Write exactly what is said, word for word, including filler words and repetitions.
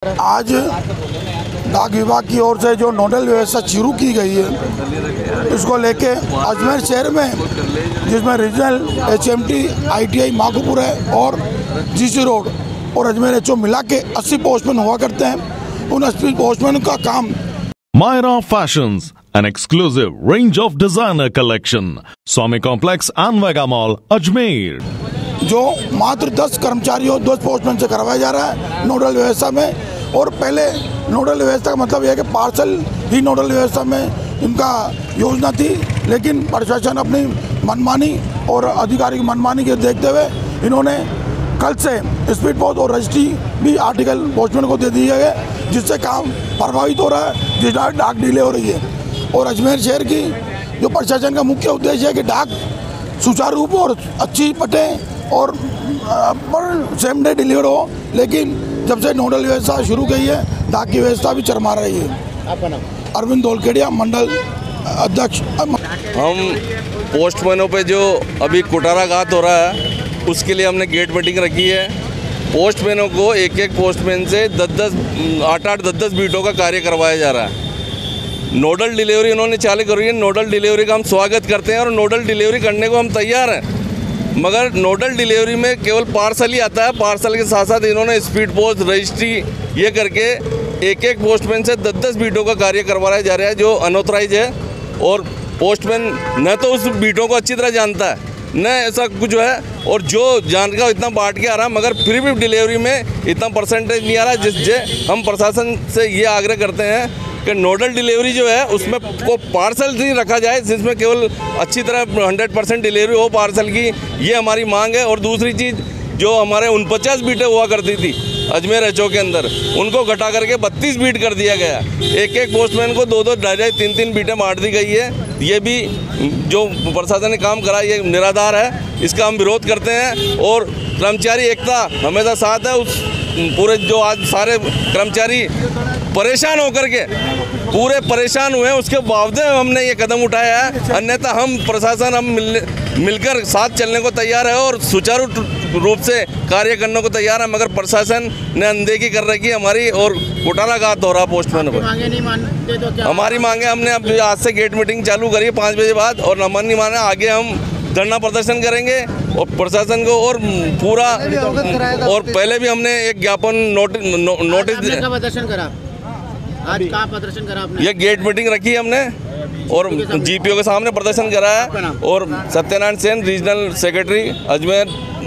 आज डाक विभाग की ओर से जो नोडल व्यवस्था शुरू की गई है, इसको लेके अजमेर शहर में, जिसमें regional H M T, I T I Maghopur है और जी सी रोड और अजमेर एच ओ मिला के अस्सी पोस्टमैन हुआ करते हैं। उन अस्सी पोस्टमैन का काम Myra Fashions, an exclusive range of designer collection. Swami Complex and Vega Mall, Ajmer. जो मात्र दस कर्मचारियों दस पोस्टमैन से करवाया जा रहा है नोडल व्यवस्था में। और पहले नोडल व्यवस्था का मतलब यह है कि पार्सल ही नोडल व्यवस्था में इनका योजना थी, लेकिन प्रशासन अपनी मनमानी और अधिकारी की मनमानी के देखते हुए इन्होंने कल से स्पीड पोस्ट और रजिस्ट्री भी आर्टिकल पोस्टमैन को दे दिया गया, जिससे काम प्रभावित हो रहा है, जिस डाक डिले हो रही है। और अजमेर शहर की जो प्रशासन का मुख्य उद्देश्य है कि डाक सुचारू रूप और अच्छी पटे और सेम डे डिलीवर हो, लेकिन जब से नोडल व्यवस्था शुरू की है डाक की व्यवस्था भी चरमा रही है। अरविंद धोलखेड़िया, मंडल अध्यक्ष। हम पोस्टमैनों पे जो अभी कुटाराघात हो रहा है उसके लिए हमने गेट मीटिंग रखी है। पोस्टमैनों को एक एक पोस्टमैन से दस दस आठ आठ दस दस बीटों का कार्य करवाया जा रहा है। नोडल डिलीवरी उन्होंने चालू करी है। नोडल डिलीवरी का हम स्वागत करते हैं और नोडल डिलीवरी करने को हम तैयार हैं, मगर नोडल डिलीवरी में केवल पार्सल ही आता है। पार्सल के साथ साथ इन्होंने स्पीड पोस्ट, रजिस्ट्री ये करके एक एक पोस्टमैन से दस दस बीटों का कार्य करवाया जा रहा है, जो अनऑथराइज है। और पोस्टमैन न तो उस बीटों को अच्छी तरह जानता है, न ऐसा कुछ है, और जो जान का इतना बांट के आ रहा है, मगर फिर भी डिलीवरी में इतना परसेंटेज नहीं आ रहा, जिससे हम प्रशासन से ये आग्रह करते हैं कि नोडल डिलीवरी जो है उसमें को पार्सल नहीं रखा जाए, जिसमें केवल अच्छी तरह हंड्रेड परसेंट डिलीवरी हो पार्सल की, ये हमारी मांग है। और दूसरी चीज़, जो हमारे उनपचास बीटें हुआ करती थी अजमेर एच ओ के अंदर, उनको घटा करके बत्तीस बीट कर दिया गया। एक एक पोस्टमैन को दो दो ढाई ढाई तीन तीन बीटें बांट दी गई है। ये भी जो प्रशासन ने काम करा ये निराधार है, इसका हम विरोध करते हैं। और कर्मचारी एकता हमेशा साथ है। उस पूरे जो आज सारे कर्मचारी परेशान होकर के पूरे परेशान हुए हैं, उसके बावजूद हमने ये कदम उठाया है। अन्यथा हम प्रशासन हम मिल मिलकर साथ चलने को तैयार है और सुचारू रूप से कार्य करने को तैयार है, मगर प्रशासन ने अनदेखी कर रखी है हमारी और कुटाराघात हो रहा पोस्टमैन पर। मांगे नहीं मानते तो क्या? हमारी मांगे हमने अब आज से गेट मीटिंग चालू करी है पाँच बजे बाद, और नमन नहीं माना आगे हम धरना प्रदर्शन करेंगे और प्रशासन को और पूरा। और पहले भी हमने एक ज्ञापन नोटिस नोटिस प्रदर्शन करा। आज कहाँ प्रदर्शन करा आपने? ये गेट मीटिंग रखी है हमने और जी पी ओ के सामने प्रदर्शन करा है। और सत्यनारायण सेन, रीजनल सेक्रेटरी अजमेर।